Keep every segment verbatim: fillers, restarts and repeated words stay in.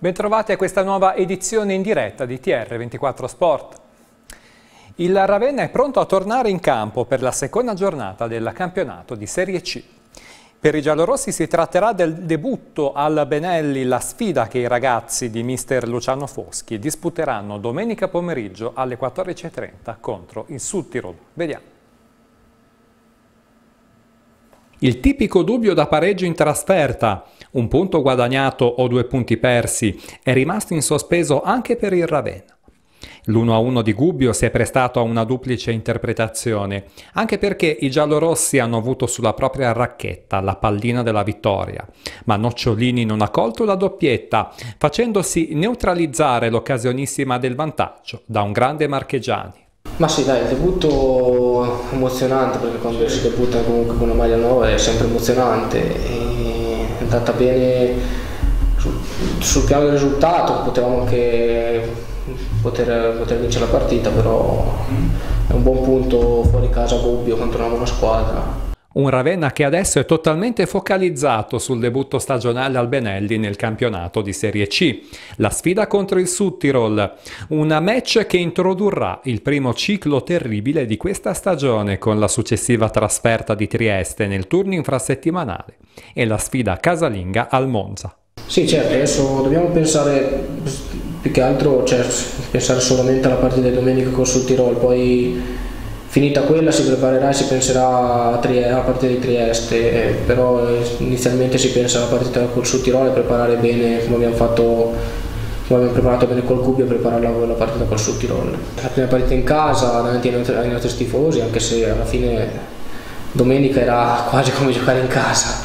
Bentrovati a questa nuova edizione in diretta di T R ventiquattro Sport. Il Ravenna è pronto a tornare in campo per la seconda giornata del campionato di Serie C. Per i giallorossi si tratterà del debutto al Benelli, la sfida che i ragazzi di mister Luciano Foschi disputeranno domenica pomeriggio alle quattordici e trenta contro il Südtirol. Vediamo. Il tipico dubbio da pareggio in trasferta, un punto guadagnato o due punti persi, è rimasto in sospeso anche per il Ravenna. L'uno a uno di Gubbio si è prestato a una duplice interpretazione, anche perché i giallorossi hanno avuto sulla propria racchetta la pallina della vittoria, ma Nocciolini non ha colto la doppietta, facendosi neutralizzare l'occasionissima del vantaggio da un grande Marchegiani. Ma sì, dai, il debutto emozionante, perché quando si debutta comunque con una maglia nuova è sempre emozionante. E è andata bene sul, sul piano del risultato, potevamo anche poter, poter vincere la partita, però è un buon punto fuori casa a Gubbio contro una buona squadra. Un Ravenna che adesso è totalmente focalizzato sul debutto stagionale al Benelli nel campionato di Serie C. La sfida contro il Südtirol, una match che introdurrà il primo ciclo terribile di questa stagione con la successiva trasferta di Trieste nel turno infrasettimanale e la sfida casalinga al Monza. Sì, certo, adesso dobbiamo pensare più che altro, cioè pensare solamente alla partita di domenica con il Südtirol, poi finita quella si preparerà e si penserà alla partita di Trieste, però inizialmente si pensa alla partita col Südtirol e preparare bene come abbiamo fatto, come abbiamo preparato bene col Gubbio, e preparare la, la partita col Südtirol. La prima partita in casa davanti ai nostri, ai nostri tifosi, anche se alla fine domenica era quasi come giocare in casa.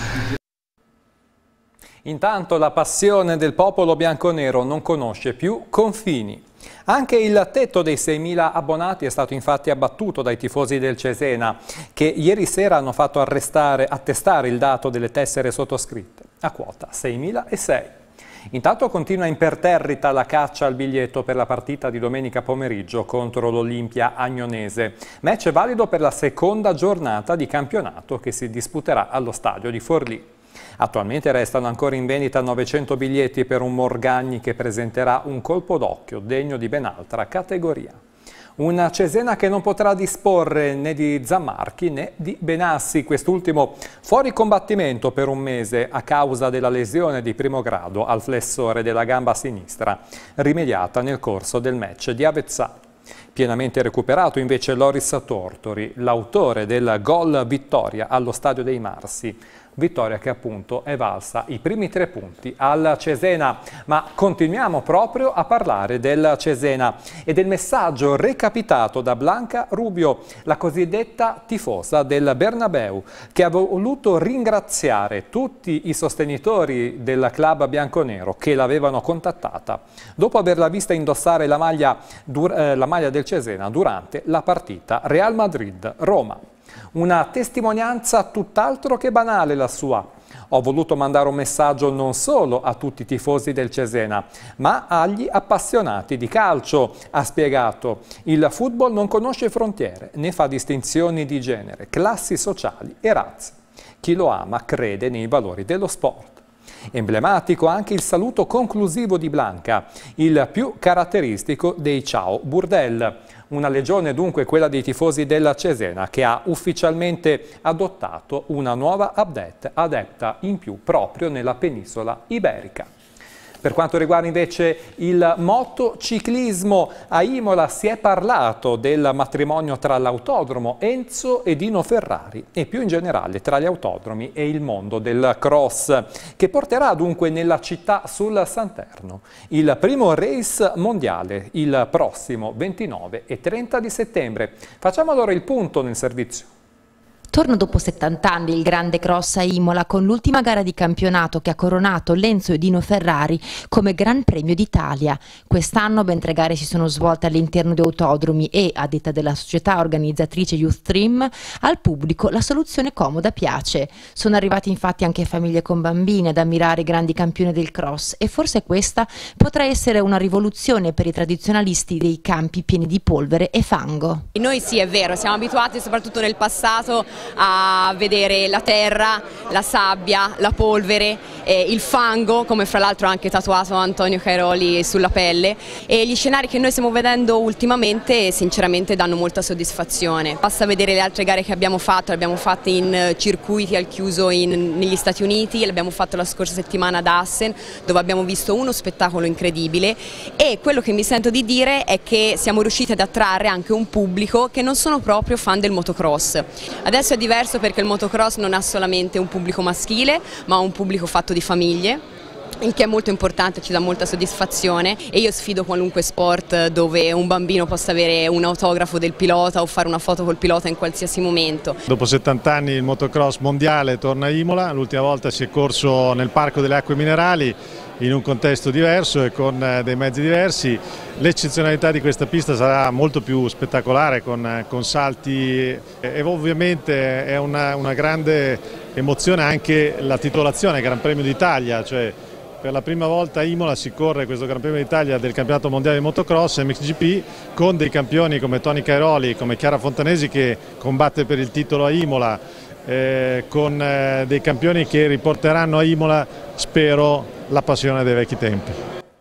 Intanto la passione del popolo bianconero non conosce più confini. Anche il tetto dei seimila abbonati è stato infatti abbattuto dai tifosi del Cesena, che ieri sera hanno fatto arrestare, attestare il dato delle tessere sottoscritte, a quota seimilasei. Intanto continua imperterrita la caccia al biglietto per la partita di domenica pomeriggio contro l'Olimpia Agnonese, match valido per la seconda giornata di campionato che si disputerà allo stadio di Forlì. Attualmente restano ancora in vendita novecento biglietti per un Morgagni che presenterà un colpo d'occhio degno di ben altra categoria. Una Cesena che non potrà disporre né di Zammarchi né di Benassi, quest'ultimo fuori combattimento per un mese a causa della lesione di primo grado al flessore della gamba sinistra, rimediata nel corso del match di Avezzano. Pienamente recuperato invece Loris Tortori, l'autore del gol vittoria allo Stadio dei Marsi, vittoria che appunto è valsa i primi tre punti al Cesena. Ma continuiamo proprio a parlare del Cesena e del messaggio recapitato da Blanca Rubio, la cosiddetta tifosa del Bernabeu, che ha voluto ringraziare tutti i sostenitori del club bianconero che l'avevano contattata dopo averla vista indossare la maglia, eh, la maglia del Cesena durante la partita Real Madrid-Roma. Una testimonianza tutt'altro che banale la sua. Ho voluto mandare un messaggio non solo a tutti i tifosi del Cesena, ma agli appassionati di calcio, ha spiegato. Il football non conosce frontiere, né fa distinzioni di genere, classi sociali e razze. Chi lo ama crede nei valori dello sport. Emblematico anche il saluto conclusivo di Blanca, il più caratteristico dei Ciao Burdel. Una legione dunque quella dei tifosi della Cesena, che ha ufficialmente adottato una nuova adepta in più proprio nella penisola iberica. Per quanto riguarda invece il motociclismo, a Imola si è parlato del matrimonio tra l'autodromo Enzo e Dino Ferrari e più in generale tra gli autodromi e il mondo del cross, che porterà dunque nella città sul Santerno il primo race mondiale il prossimo ventinove e trenta di settembre. Facciamo allora il punto nel servizio. Torna dopo settanta anni il grande cross a Imola con l'ultima gara di campionato che ha coronato Lenzo e Dino Ferrari come Gran Premio d'Italia. Quest'anno ben tre gare si sono svolte all'interno di autodromi e, a detta della società organizzatrice Youthstream, al pubblico la soluzione comoda piace. Sono arrivati infatti anche famiglie con bambini ad ammirare i grandi campioni del cross e forse questa potrà essere una rivoluzione per i tradizionalisti dei campi pieni di polvere e fango. Noi sì, è vero, siamo abituati soprattutto nel passato a vedere la terra, la sabbia, la polvere eh, il fango, come fra l'altro ha anche tatuato Antonio Cairoli sulla pelle, e gli scenari che noi stiamo vedendo ultimamente sinceramente danno molta soddisfazione. Basta vedere le altre gare che abbiamo fatto, le abbiamo fatte in circuiti al chiuso in, negli Stati Uniti, le abbiamo fatto la scorsa settimana ad Assen, dove abbiamo visto uno spettacolo incredibile, e quello che mi sento di dire è che siamo riusciti ad attrarre anche un pubblico che non sono proprio fan del motocross. Adesso è diverso perché il motocross non ha solamente un pubblico maschile, ma un pubblico fatto di famiglie, il che è molto importante, ci dà molta soddisfazione, e io sfido qualunque sport dove un bambino possa avere un autografo del pilota o fare una foto col pilota in qualsiasi momento. Dopo settanta anni il motocross mondiale torna a Imola, l'ultima volta si è corso nel Parco delle Acque Minerali in un contesto diverso e con dei mezzi diversi. L'eccezionalità di questa pista sarà molto più spettacolare, con, con salti, e ovviamente è una, una grande emozione anche la titolazione Gran Premio d'Italia, cioè per la prima volta a Imola si corre questo Gran Premio d'Italia del campionato mondiale di motocross M X G P, con dei campioni come Tony Cairoli, come Chiara Fontanesi che combatte per il titolo a Imola, eh, con eh, dei campioni che riporteranno a Imola, spero, la passione dei vecchi tempi.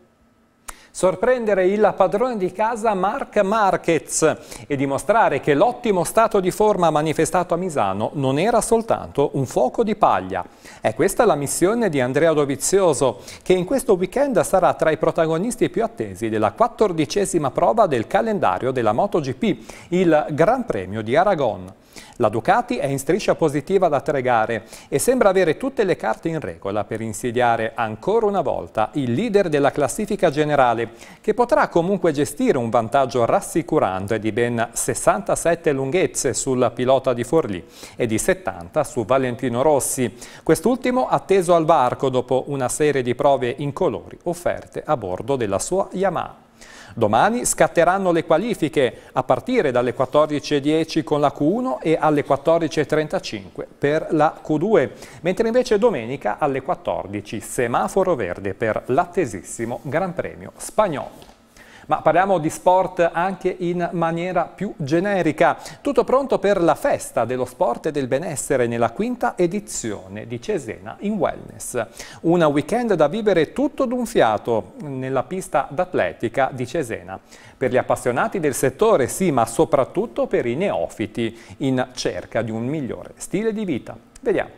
Sorprendere il padrone di casa Marc Marquez e dimostrare che l'ottimo stato di forma manifestato a Misano non era soltanto un fuoco di paglia. È questa la missione di Andrea Dovizioso, che in questo weekend sarà tra i protagonisti più attesi della quattordicesima prova del calendario della MotoGP, il Gran Premio di Aragon. La Ducati è in striscia positiva da tre gare e sembra avere tutte le carte in regola per insidiare ancora una volta il leader della classifica generale, che potrà comunque gestire un vantaggio rassicurante di ben sessantasette lunghezze sul pilota di Forlì e di settanta su Valentino Rossi, quest'ultimo atteso al varco dopo una serie di prove incolori offerte a bordo della sua Yamaha. Domani scatteranno le qualifiche a partire dalle quattordici e dieci con la Q uno e alle quattordici e trentacinque per la Q due, mentre invece domenica alle quattordici semaforo verde per l'attesissimo Gran Premio spagnolo. Ma parliamo di sport anche in maniera più generica. Tutto pronto per la festa dello sport e del benessere nella quinta edizione di Cesena in Wellness. Un weekend da vivere tutto d'un fiato nella pista d'atletica di Cesena. Per gli appassionati del settore sì, ma soprattutto per i neofiti in cerca di un migliore stile di vita. Vediamo.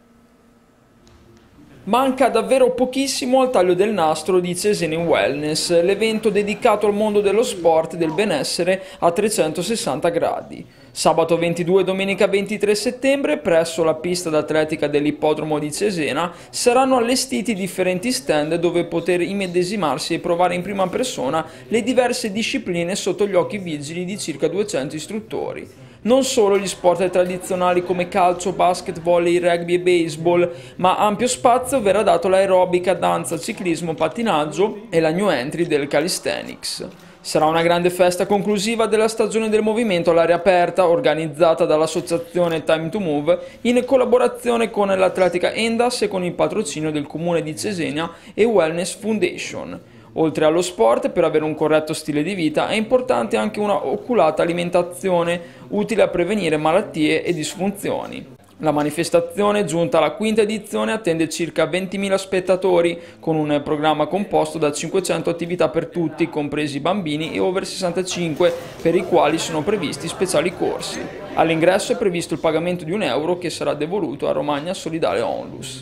Manca davvero pochissimo al taglio del nastro di Cesena in Wellness, l'evento dedicato al mondo dello sport e del benessere a trecentosessanta gradi. Sabato ventidue e domenica ventitré settembre, presso la pista d'atletica dell'ippodromo di Cesena, saranno allestiti differenti stand dove poter immedesimarsi e provare in prima persona le diverse discipline sotto gli occhi vigili di circa duecento istruttori. Non solo gli sport tradizionali come calcio, basket, volley, rugby e baseball, ma ampio spazio verrà dato all'aerobica, danza, ciclismo, pattinaggio e la new entry del calisthenics. Sarà una grande festa conclusiva della stagione del movimento all'aria aperta, organizzata dall'associazione Time to Move in collaborazione con l'Atletica Endas e con il patrocinio del Comune di Cesena e Wellness Foundation. Oltre allo sport, per avere un corretto stile di vita è importante anche una oculata alimentazione, utile a prevenire malattie e disfunzioni. La manifestazione, giunta alla quinta edizione, attende circa ventimila spettatori, con un programma composto da cinquecento attività per tutti, compresi i bambini e over sessantacinque, per i quali sono previsti speciali corsi. All'ingresso è previsto il pagamento di un euro che sarà devoluto a Romagna Solidale Onlus.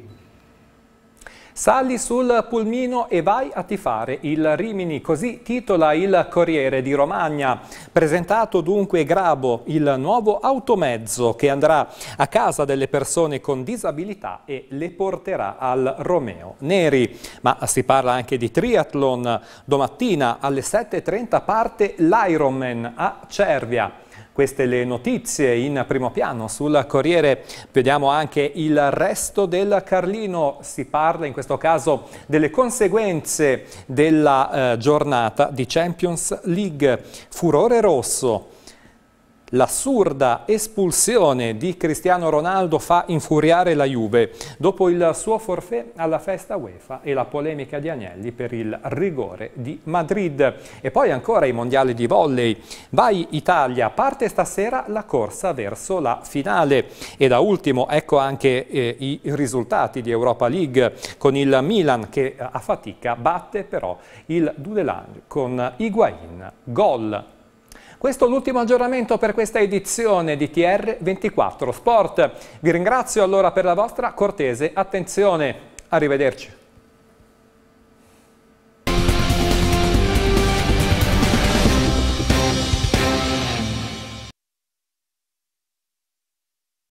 Salli sul pulmino e vai a tifare il Rimini, così titola il Corriere di Romagna. Presentato dunque Grabo, il nuovo automezzo che andrà a casa delle persone con disabilità e le porterà al Romeo Neri. Ma si parla anche di triathlon. Domattina alle sette e trenta parte l'Ironman a Cervia. Queste le notizie in primo piano sul Corriere. Vediamo anche il resto del Carlino. Si parla in questo caso delle conseguenze della eh, giornata di Champions League. Furore rosso. L'assurda espulsione di Cristiano Ronaldo fa infuriare la Juve dopo il suo forfait alla festa UEFA e la polemica di Agnelli per il rigore di Madrid. E poi ancora i mondiali di volley. Vai Italia, parte stasera la corsa verso la finale. E da ultimo ecco anche eh, i risultati di Europa League con il Milan che a fatica batte però il Dudelange con Higuain. Gol. Questo è l'ultimo aggiornamento per questa edizione di T R ventiquattro Sport. Vi ringrazio allora per la vostra cortese attenzione. Arrivederci.